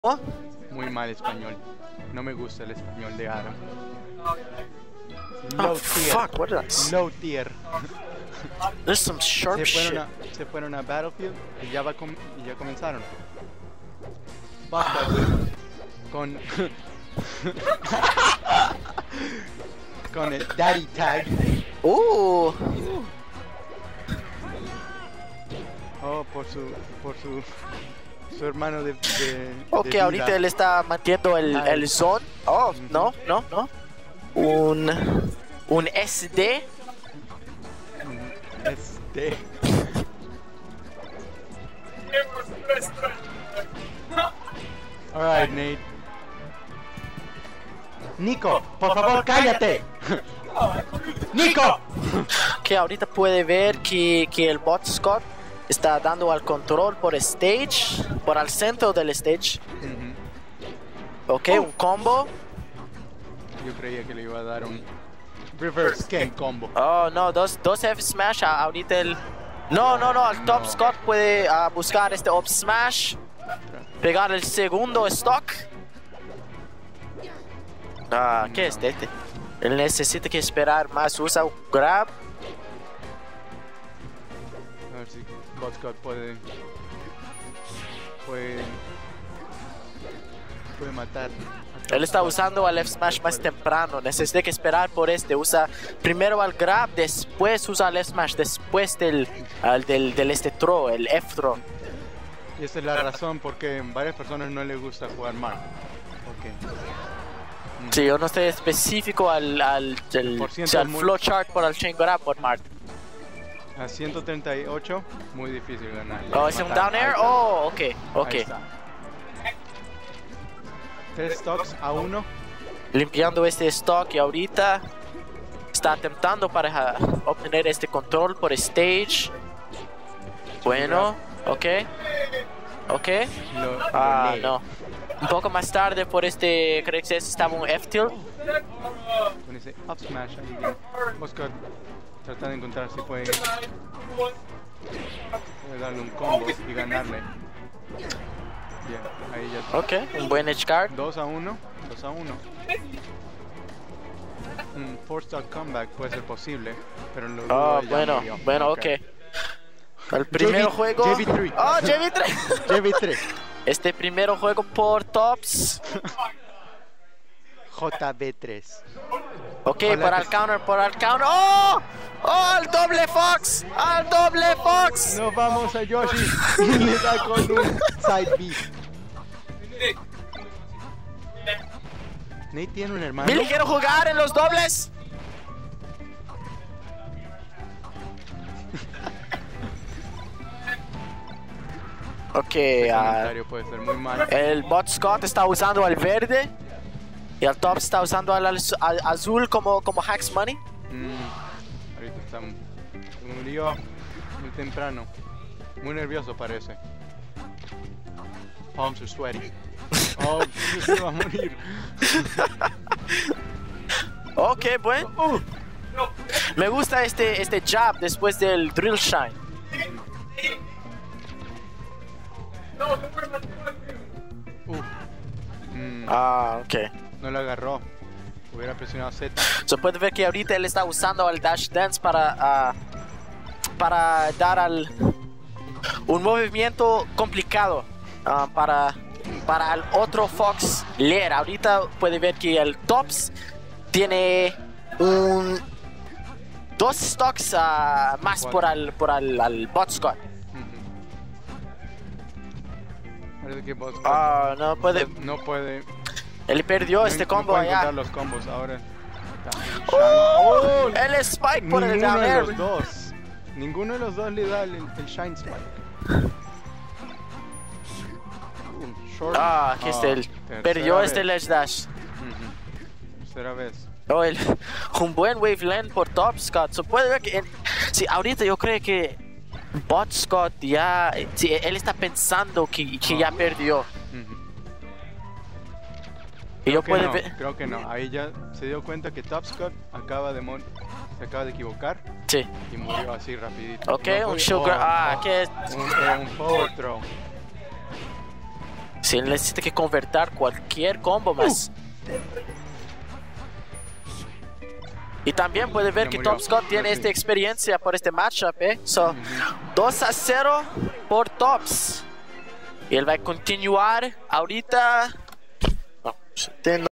¿Oh? Muy mal español. No me gusta el español de Adam. Oh, fuck, what did I say? Low tier. There's some sharp shit. Se fueron a Battlefield y ya comenzaron. Basta, güey. Con con el Daddy Tag. Oh, por su hermano de ok, ahorita él está manteniendo el zone. Oh, no. Un SD. Alright, Nate. Nico, por favor, cállate. Nico. Que ahorita puede ver que el bot Scott está dando al control por stage, por al centro del stage. Ok, un combo. Yo creía que le iba a dar un reverse game combo. Oh, no, dos F smash. Ahorita el... No, el top Scott puede buscar este up smash, pegar el segundo stock. ¿Qué es este? Él necesita que esperar más. Usa un grab. A ver si Bot Scott puede matar. Él está usando al F smash más temprano. Necesita que esperar por este. Usa primero al grab, después usa el F smash, después del este throw, el F throw. Y esa es la razón porque a varias personas no les gusta jugar Mark. Sí, yo no estoy específico al flowchart por el chain grab por Mart. A 138, muy difícil ganar. Oh, ¿es un down air? Oh, ok. Ahí está. 3 stocks a 1. Limpiando este stock y ahorita está intentando para obtener este control por stage. Bueno, ok. No. Un poco más tarde por este, creo que estaba un F-tilt. Con ese up smash ahí, Oscar trata de encontrar si puede darle un combo y ganarle. Bien, ahí ya está. Ok, un buen edge guard. 2 a 1. Un 4-stock comeback puede ser posible, pero lo bueno, ok. El primer juego. JV3. Oh, JV3. JV3. Este primero juego por tops. JB3. Ok, para el counter. ¡Oh! ¡Al doble Fox! Nos vamos a Yoshi y le da con un side B. Nate tiene un hermano. Billy, quiero jugar en los dobles. Ok, comentario puede ser muy mal. El bot Scott está usando el verde y el top está usando al azul como hacks money. Ahorita está murió muy temprano. Muy nervioso parece. Palms are sweaty. Oh, se va a morir. Ok, bueno. Me gusta este jab después del drill shine. Ok. No lo agarró. Hubiera presionado Z. Se puede ver que ahorita él está usando el dash dance para dar un movimiento complicado para el otro Fox leer. Ahorita puede ver que el tops tiene dos stocks más por el bot Scott. Parece que Bot no puede. Él perdió este combo allá. Los combos ahora. El spike por el down air. Ninguno de los dos le da el shine spike. Aquí está él. Perdió este ledge dash. Tercera vez. Un buen wave land por top Scott. Se puede ver que sí, ahorita yo creo que bot Scott ya, sí, él está pensando que ya perdió. Y yo puedo ver. Creo que no. Ahí ya se dio cuenta que Top Scott se acaba de equivocar. Sí. Y murió así rapidito. Ok, un sugar. ¿Qué es? Un forward throw. Si él necesita que convertir cualquier combo más. Y también puede ver Ya que murió. Tom Scott tiene Sí. esta experiencia por este matchup, So, 2-0 por Tops. Y él va a continuar ahorita. No,